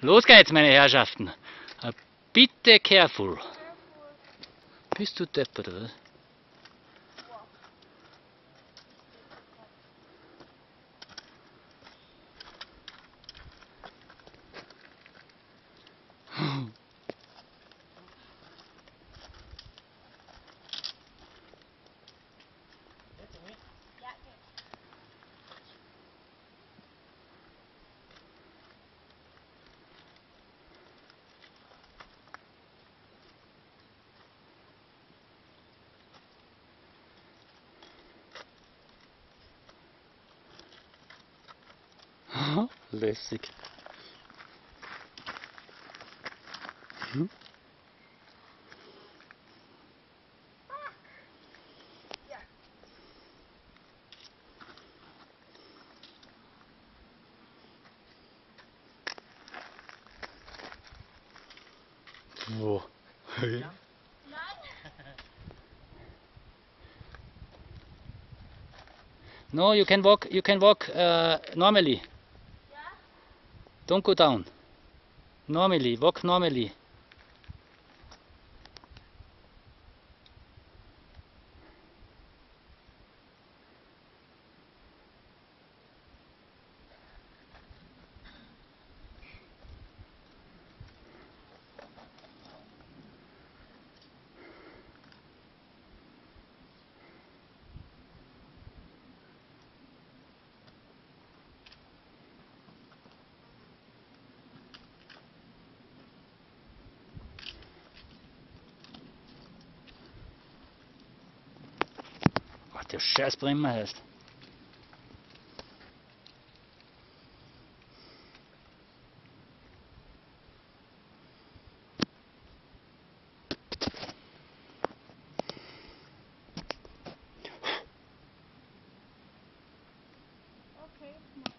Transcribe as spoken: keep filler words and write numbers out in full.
Los geht's, meine Herrschaften. Äh, Bitte careful. Bist du deppert, oder was? Lässig. Hm? Wo? Ja. No, you can walk. You can walk uh, normally. Don't go down. Normally, walk normally. Was der Scheiß Bremer heißt. Okay.